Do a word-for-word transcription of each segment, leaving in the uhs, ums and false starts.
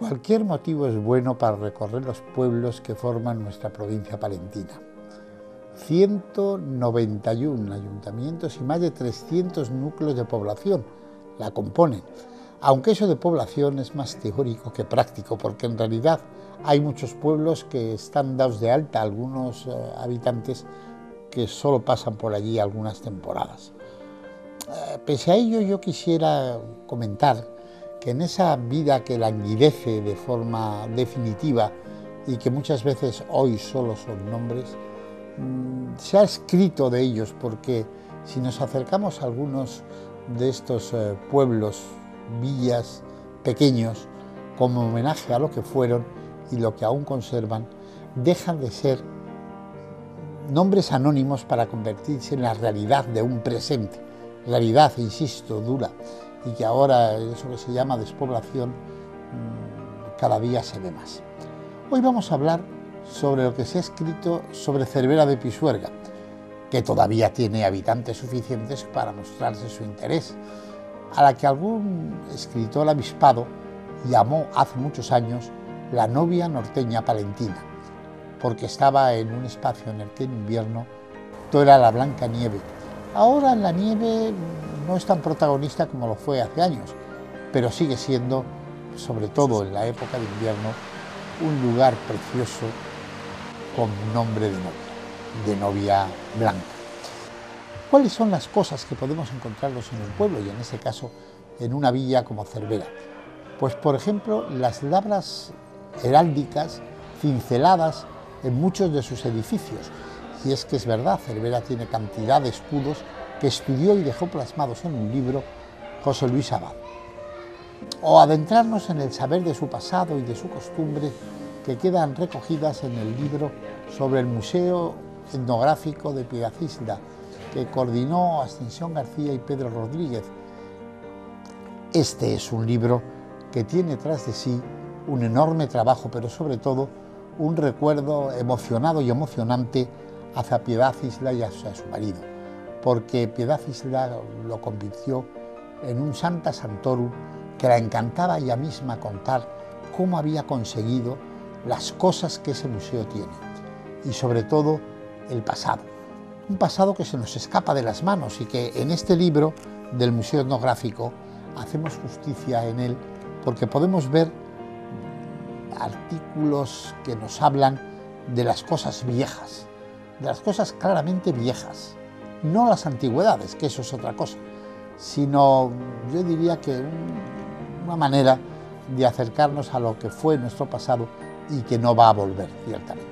Cualquier motivo es bueno para recorrer los pueblos que forman nuestra provincia palentina. ciento noventa y uno ayuntamientos y más de trescientos núcleos de población la componen, aunque eso de población es más teórico que práctico, porque en realidad hay muchos pueblos que están dados de alta, algunos eh, habitantes que solo pasan por allí algunas temporadas. Eh, pese a ello, yo quisiera comentar que en esa vida que languidece de forma definitiva y que muchas veces hoy solo son nombres, mmm, se ha escrito de ellos, porque si nos acercamos a algunos de estos eh, pueblos, villas pequeños, como homenaje a lo que fueron y lo que aún conservan, dejan de ser nombres anónimos para convertirse en la realidad de un presente, realidad, insisto, dura, y que ahora eso que se llama despoblación cada día se ve más. Hoy vamos a hablar sobre lo que se ha escrito sobre Cervera de Pisuerga, que todavía tiene habitantes suficientes para mostrarse su interés, a la que algún escritor avispado llamó hace muchos años la novia norteña palentina, porque estaba en un espacio en el que en invierno todo era la blanca nieve. Ahora la nieve no es tan protagonista como lo fue hace años, pero sigue siendo, sobre todo en la época de invierno, un lugar precioso con nombre de novia, de novia blanca. ¿Cuáles son las cosas que podemos encontrarnos en el pueblo y en este caso en una villa como Cervera? Pues por ejemplo las labras heráldicas cinceladas en muchos de sus edificios. Y es que es verdad, Cervera tiene cantidad de escudos que estudió y dejó plasmados en un libro José Luis Abad. O adentrarnos en el saber de su pasado y de su costumbre que quedan recogidas en el libro sobre el Museo Etnográfico de Piedacisla, que coordinó Ascensión García y Pedro Rodríguez. Este es un libro que tiene tras de sí un enorme trabajo, pero sobre todo un recuerdo emocionado y emocionante hacia Piedacisla y hacia su marido, porque Piedacisla lo convirtió en un Santa Santorum que la encantaba ella misma contar cómo había conseguido las cosas que ese museo tiene, y sobre todo el pasado, un pasado que se nos escapa de las manos y que en este libro del Museo Etnográfico hacemos justicia en él, porque podemos ver artículos que nos hablan de las cosas viejas, de las cosas claramente viejas, no las antigüedades, que eso es otra cosa, sino yo diría que un, una manera de acercarnos a lo que fue nuestro pasado y que no va a volver, ciertamente.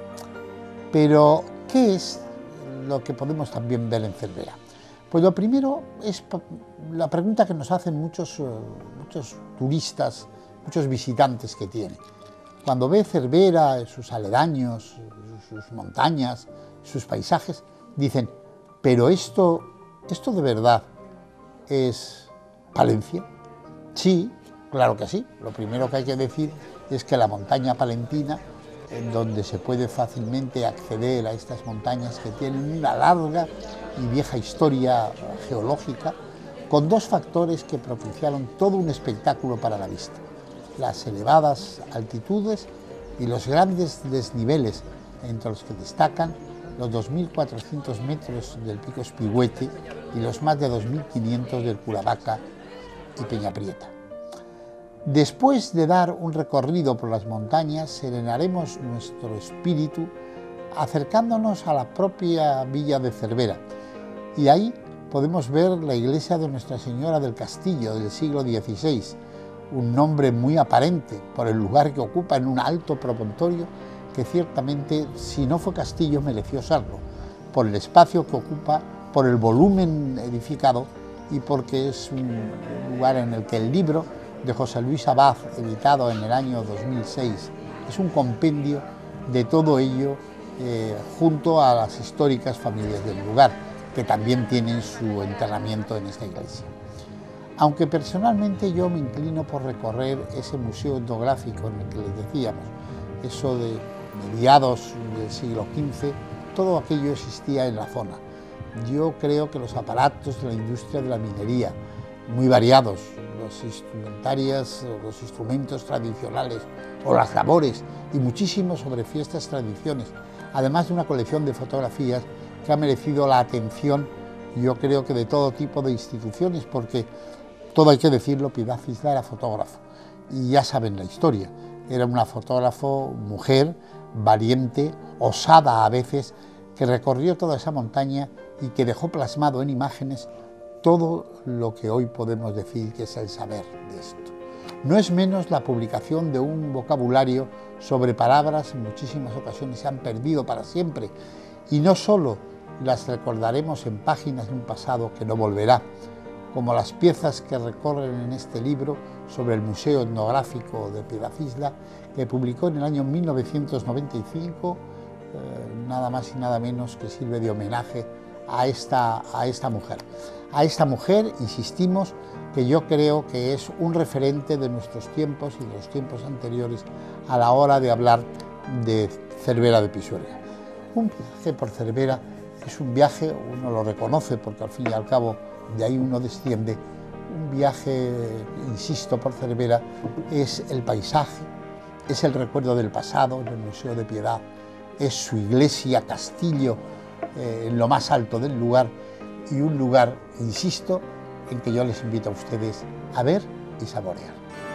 Pero, ¿qué es lo que podemos también ver en Cervera? Pues lo primero es la pregunta que nos hacen muchos, muchos turistas, muchos visitantes que tiene. Cuando ve Cervera, sus aledaños, sus montañas, sus paisajes, dicen, ¿pero esto, esto de verdad es Palencia? Sí, claro que sí. Lo primero que hay que decir es que la montaña palentina, en donde se puede fácilmente acceder a estas montañas que tienen una larga y vieja historia geológica, con dos factores que propiciaron todo un espectáculo para la vista: las elevadas altitudes y los grandes desniveles, entre los que destacan los dos mil cuatrocientos metros del Pico Espigüete y los más de dos mil quinientos del Culavaca y Peñaprieta. Después de dar un recorrido por las montañas, serenaremos nuestro espíritu acercándonos a la propia villa de Cervera, y ahí podemos ver la iglesia de Nuestra Señora del Castillo del siglo dieciséis, un nombre muy aparente por el lugar que ocupa en un alto promontorio que ciertamente, si no fue castillo, mereció serlo, por el espacio que ocupa, por el volumen edificado y porque es un lugar en el que el libro de José Luis Abad, editado en el año dos mil seis, es un compendio de todo ello, eh, junto a las históricas familias del lugar, que también tienen su enterramiento en esta iglesia. Aunque personalmente yo me inclino por recorrer ese museo etnográfico en el que les decíamos, eso de mediados del siglo quince, todo aquello existía en la zona. Yo creo que los aparatos de la industria de la minería, muy variados, los instrumentarias, los instrumentos tradicionales o las labores y muchísimo sobre fiestas, tradiciones, además de una colección de fotografías que ha merecido la atención, yo creo que de todo tipo de instituciones, porque todo hay que decirlo, Piedad Cisla era fotógrafo y ya saben la historia, era una fotógrafo mujer, valiente, osada a veces, que recorrió toda esa montaña y que dejó plasmado en imágenes todo lo que hoy podemos decir que es el saber de esto. No es menos la publicación de un vocabulario sobre palabras en muchísimas ocasiones se han perdido para siempre y no solo las recordaremos en páginas de un pasado que no volverá, como las piezas que recorren en este libro sobre el Museo Etnográfico de Piedad Cisla, que publicó en el año mil novecientos noventa y cinco, eh, nada más y nada menos que sirve de homenaje a esta, a esta mujer. A esta mujer, insistimos, que yo creo que es un referente de nuestros tiempos y de los tiempos anteriores a la hora de hablar de Cervera de Pisuerga. Un viaje por Cervera es un viaje, uno lo reconoce porque al fin y al cabo de ahí uno desciende, un viaje, insisto, por Cervera es el paisaje, es el recuerdo del pasado en el Museo de Piedad, es su iglesia, castillo, eh, en lo más alto del lugar, y un lugar, insisto, en que yo les invito a ustedes a ver y saborear.